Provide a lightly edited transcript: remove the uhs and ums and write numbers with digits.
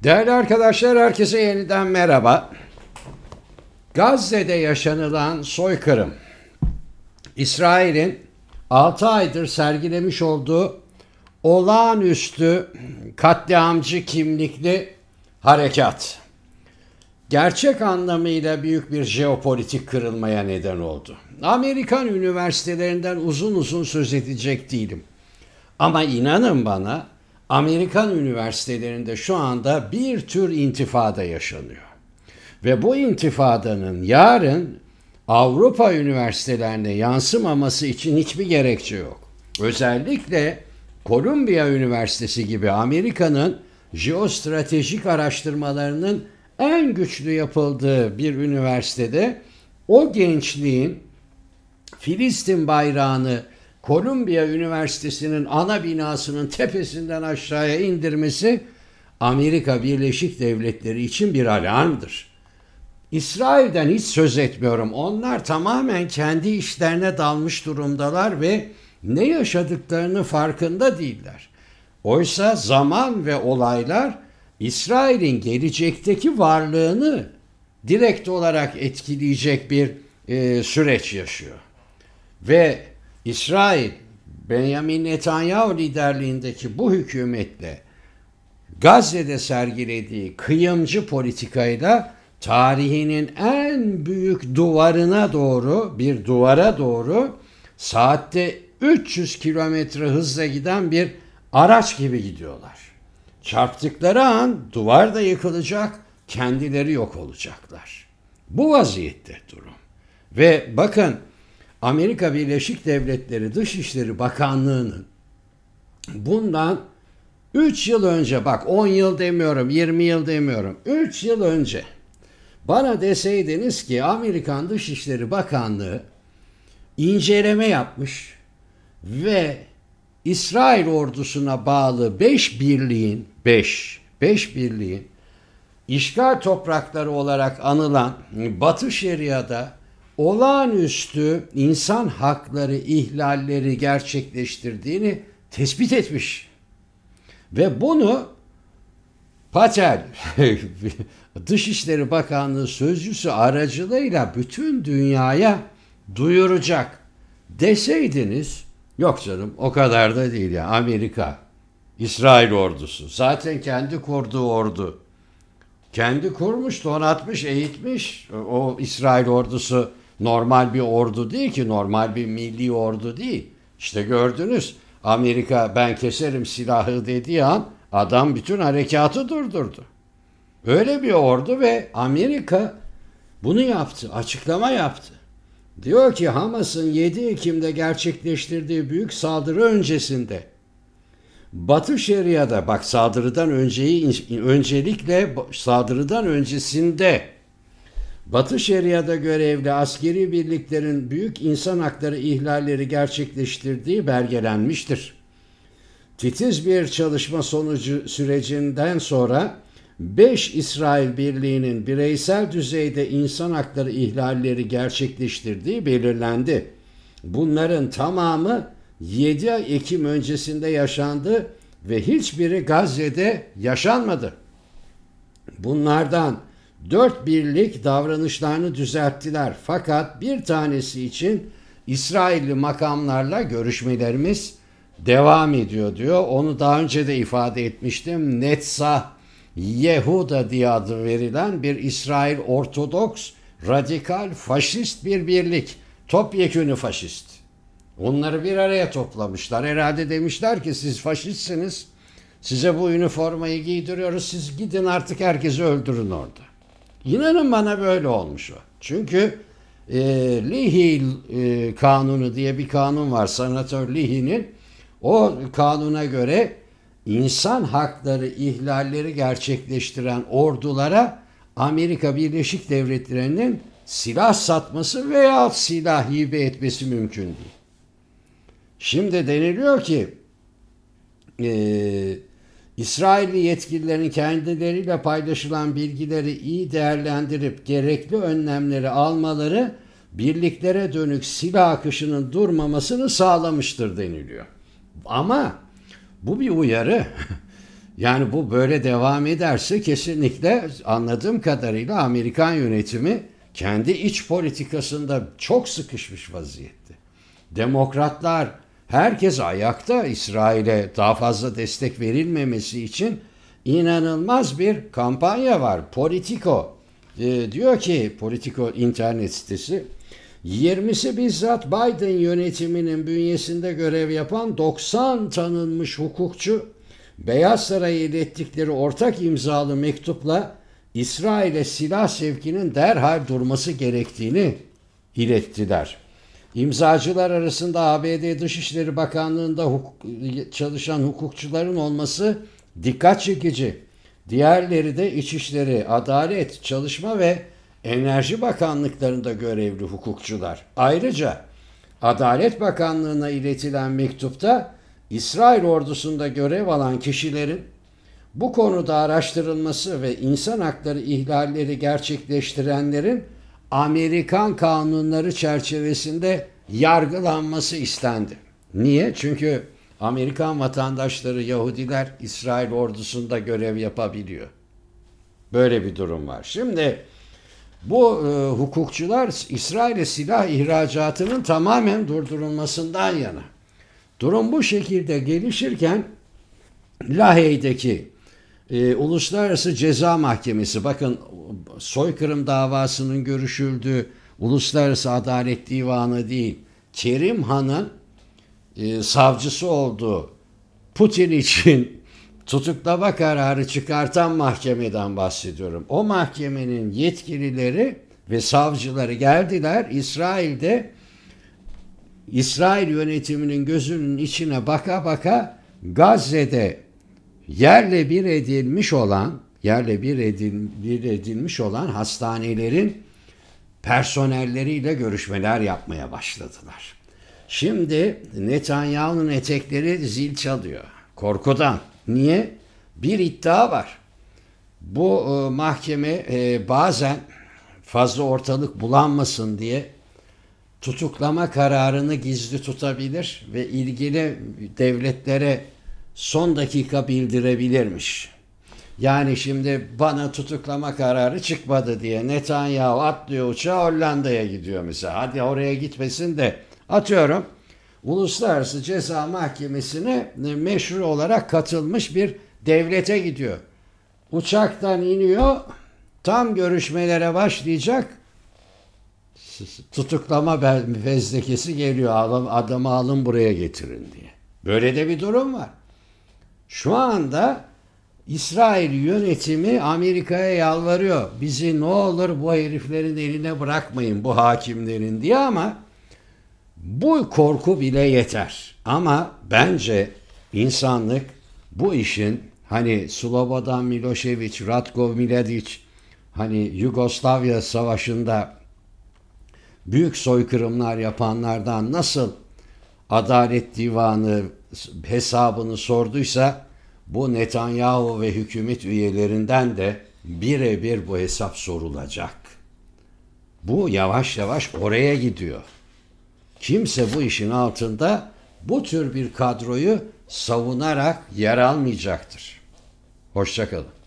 Değerli arkadaşlar, herkese yeniden merhaba. Gazze'de yaşanılan soykırım, İsrail'in 6 aydır sergilemiş olduğu olağanüstü katliamcı kimlikli harekat, gerçek anlamıyla büyük bir jeopolitik kırılmaya neden oldu. Amerikan üniversitelerinden uzun uzun söz edecek değilim. Ama inanın bana, Amerikan üniversitelerinde şu anda bir tür intifada yaşanıyor. Ve bu intifadanın yarın Avrupa üniversitelerine yansımaması için hiçbir gerekçe yok. Özellikle Columbia Üniversitesi gibi Amerika'nın jeostratejik araştırmalarının en güçlü yapıldığı bir üniversitede o gençliğin Filistin bayrağını Columbia Üniversitesi'nin ana binasının tepesinden aşağıya indirmesi Amerika Birleşik Devletleri için bir alarmdır. İsrail'den hiç söz etmiyorum. Onlar tamamen kendi işlerine dalmış durumdalar ve ne yaşadıklarını farkında değiller. Oysa zaman ve olaylar İsrail'in gelecekteki varlığını direkt olarak etkileyecek bir süreç yaşıyor. Ve İsrail, Benjamin Netanyahu liderliğindeki bu hükümetle Gazze'de sergilediği kıyımcı politikayla tarihinin en büyük duvara doğru saatte 300 kilometre hızla giden bir araç gibi gidiyorlar. Çarptıkları an duvar da yıkılacak, kendileri yok olacaklar. Bu vaziyette durum. Ve bakın, Amerika Birleşik Devletleri Dışişleri Bakanlığı'nın bundan 3 yıl önce, bak 10 yıl demiyorum, 20 yıl demiyorum, 3 yıl önce bana deseydiniz ki Amerikan Dışişleri Bakanlığı inceleme yapmış ve İsrail ordusuna bağlı 5 birliğin işgal toprakları olarak anılan Batı Şeria'da olağanüstü insan hakları ihlalleri gerçekleştirdiğini tespit etmiş. Ve bunu Patel, Dışişleri Bakanlığı sözcüsü aracılığıyla bütün dünyaya duyuracak deseydiniz, yok canım o kadar da değil ya, Amerika, İsrail ordusu zaten kendi kurduğu ordu. Kendi kurmuş, donatmış, eğitmiş. O İsrail ordusu normal bir ordu değil ki, normal bir milli ordu değil. İşte gördünüz, Amerika ben keserim silahı dediği an adam bütün harekatı durdurdu. Öyle bir ordu ve Amerika bunu yaptı, açıklama yaptı. Diyor ki Hamas'ın 7 Ekim'de gerçekleştirdiği büyük saldırı öncesinde Batı Şeria'da, bak saldırıdan öncesinde Batı Şeria'da görevli askeri birliklerin büyük insan hakları ihlalleri gerçekleştirdiği belgelenmiştir. Titiz bir çalışma sürecinden sonra 5 İsrail birliğinin bireysel düzeyde insan hakları ihlalleri gerçekleştirdiği belirlendi. Bunların tamamı 7 Ekim öncesinde yaşandı ve hiçbiri Gazze'de yaşanmadı. Bunlardan 4 birlik davranışlarını düzelttiler. Fakat bir tanesi için İsrailli makamlarla görüşmelerimiz devam ediyor diyor. Onu daha önce de ifade etmiştim. Netzah Yehuda diye adı verilen bir İsrail Ortodoks, radikal, faşist bir birlik. Topyekünü faşist. Onları bir araya toplamışlar. Herhalde demişler ki siz faşistsiniz. Size bu üniformayı giydiriyoruz. Siz gidin artık herkesi öldürün orada. İnanın bana böyle olmuş o. Çünkü Leahy kanunu diye bir kanun var. Senatör Leahy'nin. O kanuna göre insan hakları ihlalleri gerçekleştiren ordulara Amerika Birleşik Devletleri'nin silah satması veya silah hibe etmesi mümkün değil. Şimdi deniliyor ki İsrailli yetkililerin kendileriyle paylaşılan bilgileri iyi değerlendirip gerekli önlemleri almaları birliklere dönük silah akışının durmamasını sağlamıştır deniliyor. Ama bu bir uyarı. Yani bu böyle devam ederse kesinlikle anladığım kadarıyla Amerikan yönetimi kendi iç politikasında çok sıkışmış vaziyette. Demokratlar, herkes ayakta, İsrail'e daha fazla destek verilmemesi için inanılmaz bir kampanya var. Politico diyor ki, Politico internet sitesi, 20'si bizzat Biden yönetiminin bünyesinde görev yapan 90 tanınmış hukukçu, Beyaz Saray'a ilettikleri ortak imzalı mektupla İsrail'e silah sevkinin derhal durması gerektiğini ilettiler. İmzacılar arasında ABD Dışişleri Bakanlığı'nda çalışan hukukçuların olması dikkat çekici. Diğerleri de İçişleri, Adalet, Çalışma ve Enerji Bakanlıklarında görevli hukukçular. Ayrıca Adalet Bakanlığı'na iletilen mektupta İsrail ordusunda görev alan kişilerin bu konuda araştırılması ve insan hakları ihlalleri gerçekleştirenlerin Amerikan kanunları çerçevesinde yargılanması istendi. Niye? Çünkü Amerikan vatandaşları Yahudiler İsrail ordusunda görev yapabiliyor. Böyle bir durum var. Şimdi bu hukukçular İsrail'e silah ihracatının tamamen durdurulmasından yana. Durum bu şekilde gelişirken Lahey'deki Uluslararası Ceza Mahkemesi, bakın soykırım davasının görüşüldüğü Uluslararası Adalet Divanı değil, Kerim Han'ın savcısı olduğu Putin için tutuklama kararı çıkartan mahkemeden bahsediyorum. O mahkemenin yetkilileri ve savcıları geldiler, İsrail yönetiminin gözünün içine baka baka Gazze'de yerle bir edilmiş olan hastanelerin personelleriyle görüşmeler yapmaya başladılar. Şimdi Netanyahu'nun etekleri zil çalıyor. Korkudan. Niye? Bir iddia var. Bu mahkeme bazen fazla ortalık bulanmasın diye tutuklama kararını gizli tutabilir ve ilgili devletlere son dakika bildirebilirmiş. Yani şimdi bana tutuklama kararı çıkmadı diye Netanyahu atlıyor uçağa, Hollanda'ya gidiyor mesela. Hadi oraya gitmesin de atıyorum Uluslararası Ceza Mahkemesi'ne meşru olarak katılmış bir devlete gidiyor. Uçaktan iniyor, tam görüşmelere başlayacak, tutuklama fezlekesi geliyor, adamı alın buraya getirin diye. Böyle de bir durum var. Şu anda İsrail yönetimi Amerika'ya yalvarıyor. Bizi ne olur bu heriflerin eline bırakmayın, bu hakimlerin diye, ama bu korku bile yeter. Ama bence insanlık bu işin, hani Slobodan Milošević, Ratko Mladić, hani Yugoslavya Savaşı'nda büyük soykırımlar yapanlardan nasıl Adalet Divanı hesabını sorduysa, bu Netanyahu ve hükümet üyelerinden de birebir bu hesap sorulacak. Bu yavaş yavaş oraya gidiyor. Kimse bu işin altında bu tür bir kadroyu savunarak yer almayacaktır. Hoşça kalın.